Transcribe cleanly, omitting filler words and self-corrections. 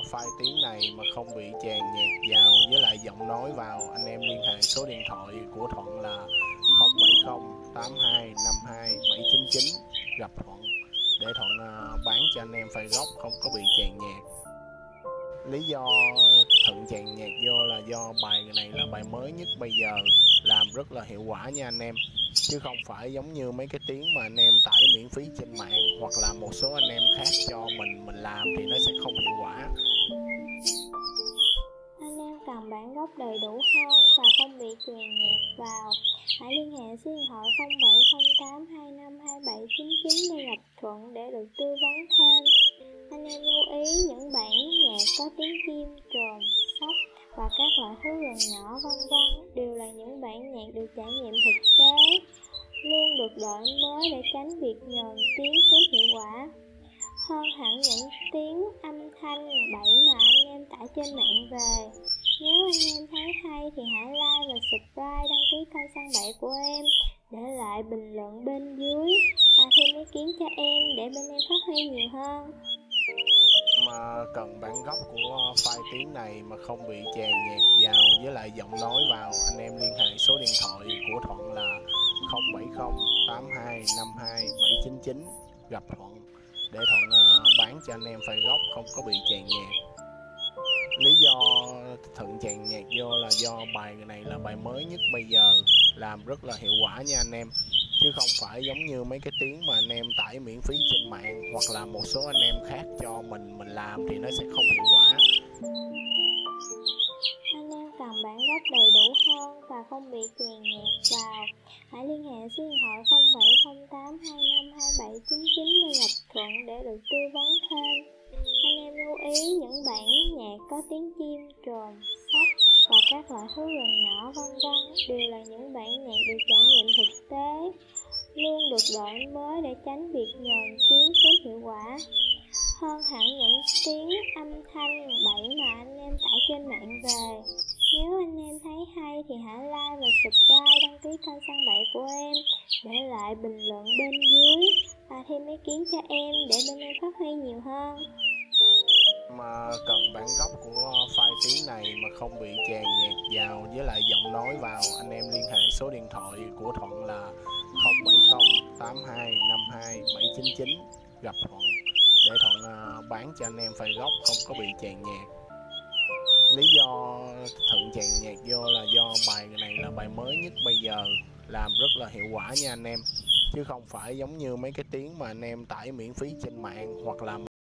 file tiếng này mà không bị chèn nhạc vào với lại giọng nói vào, anh em liên hệ số điện thoại của Thuận là 07082527799 gặp Thuận để Thuận bán cho anh em file gốc không có bị chèn nhạc. Lý do Thuận chèn nhạc vô là do bài này là bài mới nhất bây giờ, làm rất là hiệu quả nha anh em, chứ không phải giống như mấy cái tiếng mà anh em tải miễn phí trên mạng hoặc là một số anh em khác cho mình làm thì nó sẽ không hiệu quả. Anh em cần bản gốc đầy đủ hơn và không bị chèn nhạc vào, hãy liên hệ số điện thoại 0708252799 để gặp Thuận để được tư vấn thêm. Anh em lưu ý những bản nhạc có tiếng chim, trồn, sóc và các loại thú rừng nhỏ vân vân đều là những bản nhạc được trải nghiệm thực tế, luôn được đổi mới để tránh việc nhờn tiếng kém hiệu quả. Hơn hẳn những tiếng âm thanh bậy mà anh em tải trên mạng về. Nếu anh em thấy hay thì hãy like và subscribe, đăng ký kênh Săn Bậy của em, để lại bình luận bên dưới và thêm ý kiến cho em để bên em phát huy nhiều hơn. Mà cần bản gốc của file tiếng này mà không bị chèn nhạc vào với lại giọng nói vào, anh em liên hệ số điện thoại của Thuận là 07082527799 gặp Thuận để Thuận bán cho anh em file gốc không có bị chèn nhạc. Lý do Thuận chèn nhạc vô là do bài này là bài mới nhất bây giờ, làm rất là hiệu quả nha anh em, chứ không phải giống như mấy cái tiếng mà anh em tải miễn phí trên mạng hoặc là một số anh em khác cho mình làm thì nó sẽ không hiệu quả. Anh em cần bản gốc đầy đủ hơn và không bị chèn nhạc vào, hãy liên hệ số điện thoại 0708252799 để gặp Thuận để được tư vấn thêm. Anh em lưu ý những bản nhạc có tiếng chim, trồn, sóc và các loại thú rừng nhỏ vân vân đều là những bản nhạc được trải nghiệm thực tế, luôn được đổi mới để tránh việc nhờn tiếng kém hiệu quả. Hơn hẳn những tiếng âm thanh bậy mà anh em tải trên mạng về. Nếu anh em thấy hay thì hãy like và subscribe, đăng ký kênh Săn Bậy của em, để lại bình luận bên dưới và thêm ý kiến cho em để bên em phát huy nhiều hơn. Mà cần bản gốc của file tiếng này mà không bị chèn nhạc vào với lại giọng nói vào, anh em liên hệ số điện thoại của Thuận là 07082527799 gặp Thuận để Thuận bán cho anh em file gốc không có bị chèn nhạc. Lý do Thuận chèn nhạc vô là do bài này là bài mới nhất bây giờ, làm rất là hiệu quả nha anh em, chứ không phải giống như mấy cái tiếng mà anh em tải miễn phí trên mạng hoặc là